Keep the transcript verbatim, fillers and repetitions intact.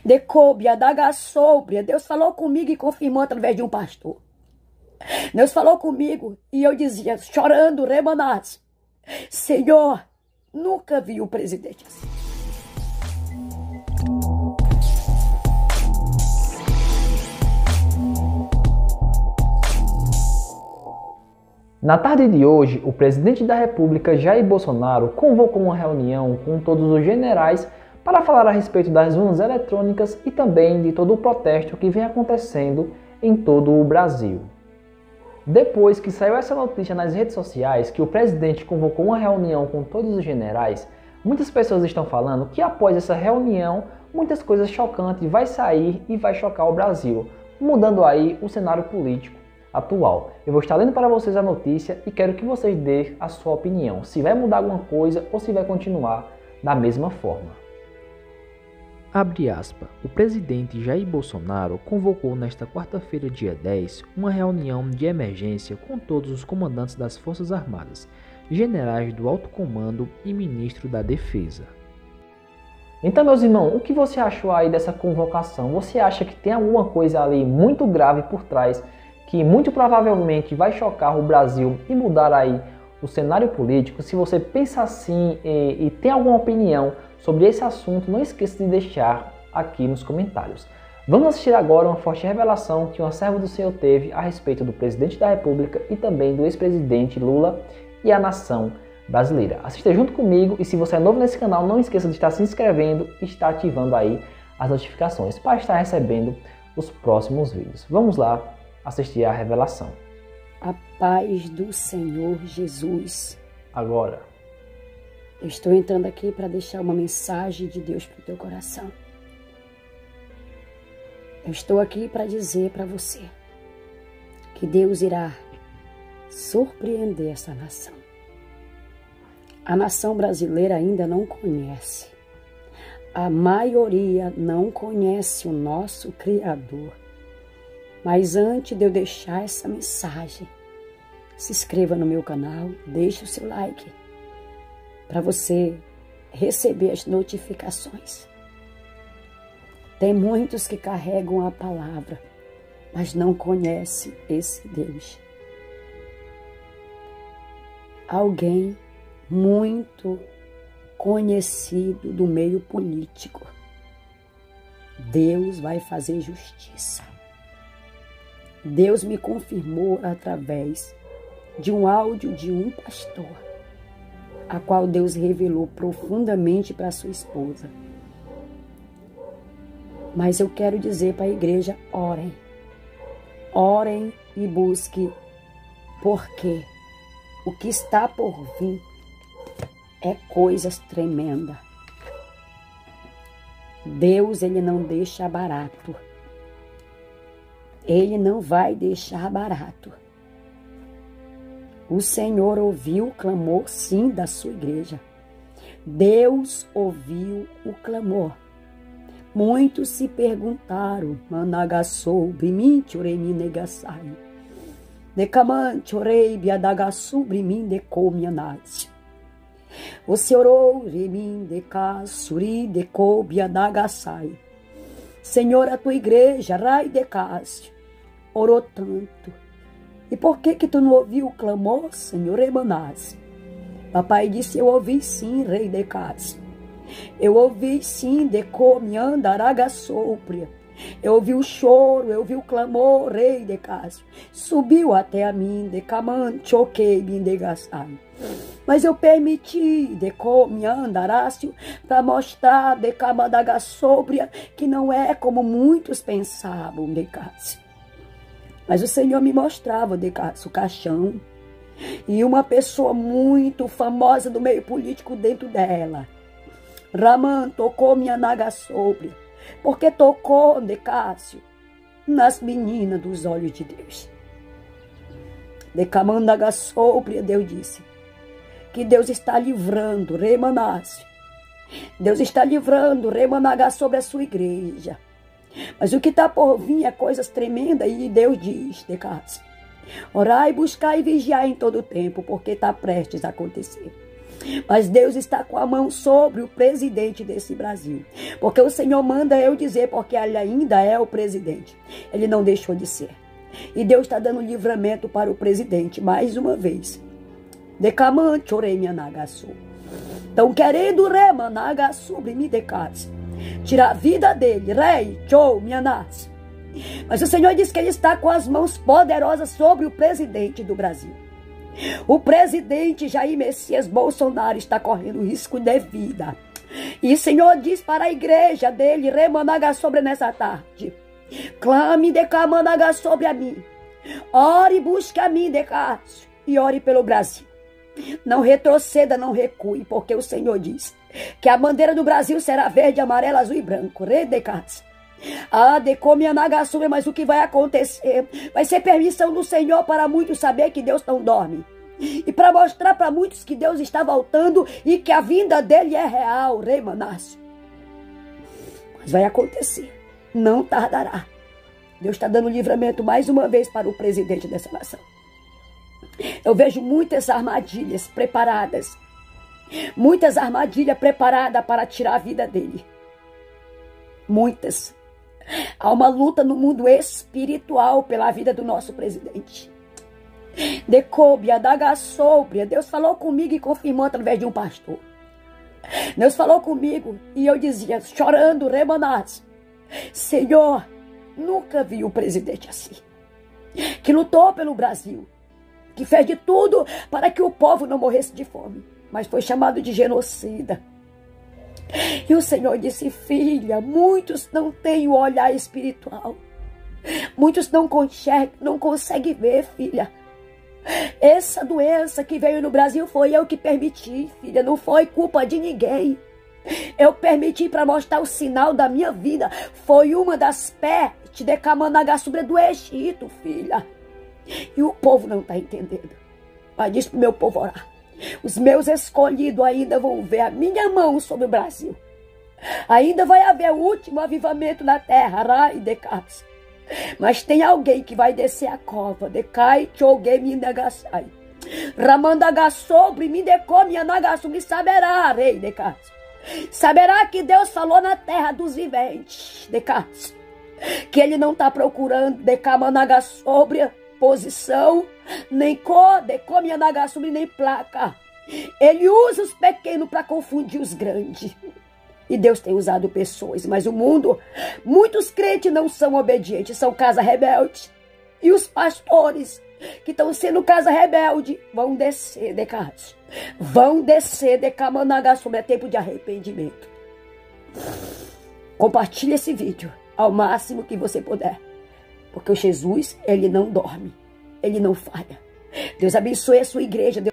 Decoube, adaga sobre. Deus falou comigo e confirmou através de um pastor. Deus falou comigo e eu dizia, chorando, remanás, Senhor, nunca vi um presidente assim. Na tarde de hoje, o presidente da República, Jair Bolsonaro, convocou uma reunião com todos os generais para falar a respeito das urnas eletrônicas e também de todo o protesto que vem acontecendo em todo o Brasil. Depois que saiu essa notícia nas redes sociais que o presidente convocou uma reunião com todos os generais, muitas pessoas estão falando que após essa reunião, muitas coisas chocantes vai sair e vai chocar o Brasil, mudando aí o cenário político atual. Eu vou estar lendo para vocês a notícia e quero que vocês dêem a sua opinião, se vai mudar alguma coisa ou se vai continuar da mesma forma. Abre aspas. O presidente Jair Bolsonaro convocou nesta quarta-feira, dia dez, uma reunião de emergência com todos os comandantes das Forças Armadas, generais do Alto Comando e ministro da Defesa. Então, meus irmãos, o que você achou aí dessa convocação? Você acha que tem alguma coisa ali muito grave por trás, que muito provavelmente vai chocar o Brasil e mudar aí o cenário político? Se você pensa assim e, e tem alguma opinião sobre esse assunto, não esqueça de deixar aqui nos comentários. Vamos assistir agora uma forte revelação que uma serva do Senhor teve a respeito do presidente da República e também do ex-presidente Lula e a nação brasileira. Assista junto comigo e se você é novo nesse canal, não esqueça de estar se inscrevendo e estar ativando aí as notificações para estar recebendo os próximos vídeos. Vamos lá assistir a revelação. A paz do Senhor Jesus. Agora. Eu estou entrando aqui para deixar uma mensagem de Deus para o teu coração. Eu estou aqui para dizer para você que Deus irá surpreender essa nação. A nação brasileira ainda não conhece. A maioria não conhece o nosso Criador. Mas antes de eu deixar essa mensagem, se inscreva no meu canal, deixe o seu like, para você receber as notificações. Tem muitos que carregam a palavra, mas não conhecem esse Deus. Alguém muito conhecido do meio político. Deus vai fazer justiça. Deus me confirmou através de um áudio de um pastor, a qual Deus revelou profundamente para sua esposa. Mas eu quero dizer para a igreja, orem. Orem e busquem, porque o que está por vir é coisas tremendas. Deus, ele não deixa barato. Ele não vai deixar barato. O Senhor ouviu o clamor, sim, da sua igreja. Deus ouviu o clamor. Muitos se perguntaram, Managassou, Biminte, Oremi, Negassai. Decamante, Orei, Biadagassu, Brimin, Decomianate. O Senhor Oremi, Decassuri, Deco, Biadagassai. Senhor, a tua igreja, Rai Decasse, orou tanto. E por que que tu não ouviu o clamor, Senhor Emanás? Papai disse, eu ouvi sim, Rei Decasse. Eu ouvi sim, Decomi, Andaraga Sopria. Eu ouvi o choro, eu ouvi o clamor, Rei Decasse. Subiu até a mim, Decamante, ok, Bindegassai. Mas eu permiti, Decomi, Andarácio, para mostrar, Decamadaga Sopria, que não é como muitos pensavam, Decasse. Mas o Senhor me mostrava, Decasse, o caixão. E uma pessoa muito famosa do meio político dentro dela. Raman tocou minha naga sobre, porque tocou, Decássio, nas meninas dos olhos de Deus. Decamandaga sobre, Deus disse, que Deus está livrando, Remanácio. Deus está livrando, Remanaga, sobre a sua igreja. Mas o que está por vir é coisas tremendas, e Deus diz, Decássio, orai, buscar e vigiar em todo o tempo, porque está prestes a acontecer. Mas Deus está com a mão sobre o presidente desse Brasil. Porque o Senhor manda eu dizer, porque ele ainda é o presidente. Ele não deixou de ser. E Deus está dando livramento para o presidente, mais uma vez. Decamante, orei minha nagaçu. Estão querendo remanagassu, me decate. Tirar a vida dele, rei, tchou, minha nas. Mas o Senhor diz que ele está com as mãos poderosas sobre o presidente do Brasil. O presidente Jair Messias Bolsonaro está correndo risco de vida. E o Senhor diz para a igreja dele, remanaga sobre nessa tarde. Clame decamanaga sobre a mim. Ore e busque a mim, decate. E ore pelo Brasil. Não retroceda, não recue, porque o Senhor diz que a bandeira do Brasil será verde, amarelo, azul e branco. Redecate. Ah, decome anagassume, mas o que vai acontecer? Vai ser permissão do Senhor para muitos saber que Deus não dorme. E para mostrar para muitos que Deus está voltando e que a vinda dele é real, rei Manasseh. Mas vai acontecer. Não tardará. Deus está dando livramento mais uma vez para o presidente dessa nação. Eu vejo muitas armadilhas preparadas. Muitas armadilhas preparadas para tirar a vida dele. Muitas. Há uma luta no mundo espiritual pela vida do nosso presidente. Decobia, dagassóbria. Deus falou comigo e confirmou através de um pastor. Deus falou comigo e eu dizia, chorando, remanás. Senhor, nunca vi um presidente assim. Que lutou pelo Brasil. Que fez de tudo para que o povo não morresse de fome. Mas foi chamado de genocida. E o Senhor disse, filha, muitos não têm o olhar espiritual. Muitos não conseguem, não conseguem ver, filha. Essa doença que veio no Brasil foi eu que permiti, filha. Não foi culpa de ninguém. Eu permiti para mostrar o sinal da minha vida. Foi uma das pestes de Kamanagasubra do Egito, filha. E o povo não está entendendo. Mas diz para o meu povo orar. Os meus escolhidos ainda vão ver a minha mão sobre o Brasil. Ainda vai haver o último avivamento na terra. Rai de casa. Mas tem alguém que vai descer a cova. Decai, chogue, me negasai. Ramandaga sobre, me decome, anagasu, me saberá, rei de casa. Saberá que Deus falou na terra dos viventes. De casa. Que ele não está procurando decamanaga sobre posição, nem cor, decome, anagasu, nem placa. Ele usa os pequenos para confundir os grandes. E Deus tem usado pessoas, mas o mundo, muitos crentes não são obedientes, são casa rebelde. E os pastores que estão sendo casa rebelde vão descer de casa. Vão descer de Kamanaga sobre é tempo de arrependimento. Compartilhe esse vídeo ao máximo que você puder. Porque o Jesus, ele não dorme, ele não falha. Deus abençoe a sua igreja. Deus